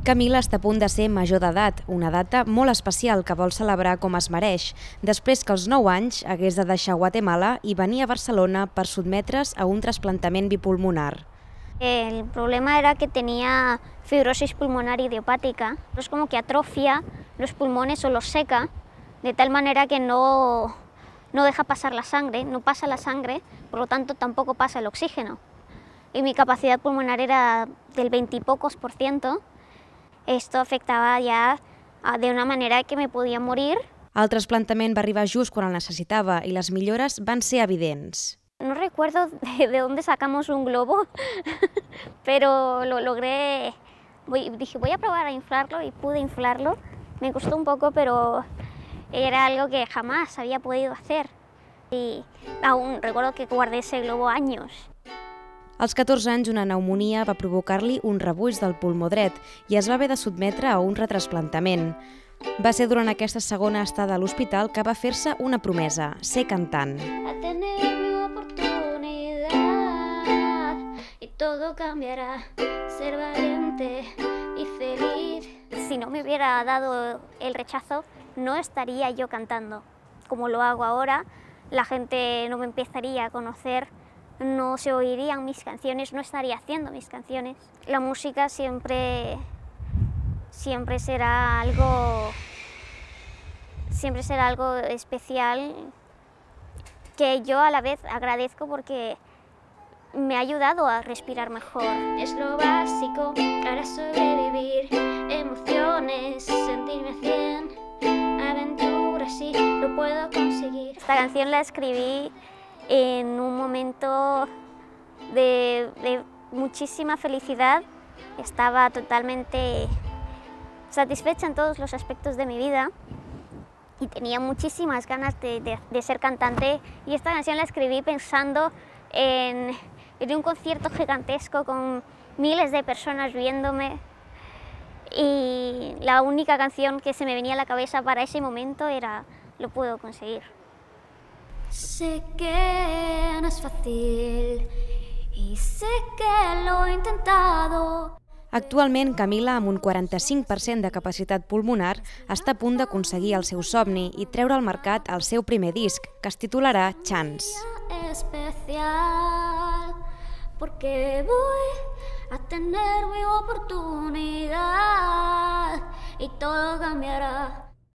Camila està a punt de ser major d'edat, una data molt especial que vol celebrar com es mereix, després que als 9 anys hagués de deixar Guatemala i venir a Barcelona per sotmetre's a un trasplantament bipulmonar. El problema era que tenía fibrosis pulmonar idiopática, es como que atrofia los pulmones o los seca, de tal manera que no deja pasar la sangre, no pasa la sangre, por lo tanto tampoco pasa el oxígeno. Y mi capacidad pulmonar era del 20 y pocos %. Esto afectava ja de una manera que me podia morir. El trasplantament va arribar just quan el necessitava i les millores van ser evidents. No recuerdo de dónde sacamos un globo, pero lo logré. Dije, voy a probar a inflarlo y pude inflarlo. Me costó un poco, pero era algo que jamás había podido hacer. Y aún recuerdo que guardé ese globo años. Als 14 anys, una pneumònia va provocar-li un rebuig del pulmó dret i es va haver de sotmetre a un retrasplantament. Va ser durant aquesta segona estada a l'hospital que va fer-se una promesa, ser cantant. A tener mi oportunidad y todo cambiará, ser valiente y feliz. Si no me hubiera dado el rechazo, no estaría yo cantando como lo hago ahora. La gente no me empezaría a conocer, no se oirían mis canciones, no estaría haciendo mis canciones. La música siempre será algo especial que yo a la vez agradezco porque me ha ayudado a respirar mejor. Es lo básico para sobrevivir, emociones, sentirme 100, aventuras, sí, lo puedo conseguir. Esta canción la escribí en un momento de muchísima felicidad. Estaba totalmente satisfecha en todos los aspectos de mi vida y tenía muchísimas ganas de ser cantante, y esta canción la escribí pensando en un concierto gigantesco con miles de personas viéndome, y la única canción que se me venía a la cabeza para ese momento era "Lo puedo conseguir". Sé que no es fácil y sé que lo he intentado. Actualment, Camila, amb un 45% de capacitat pulmonar, està a punt d'aconseguir el seu somni i treure al mercat el seu primer disc, que es titularà Chance. Especial, porque voy a tener mi oportunidad y todo cambiará.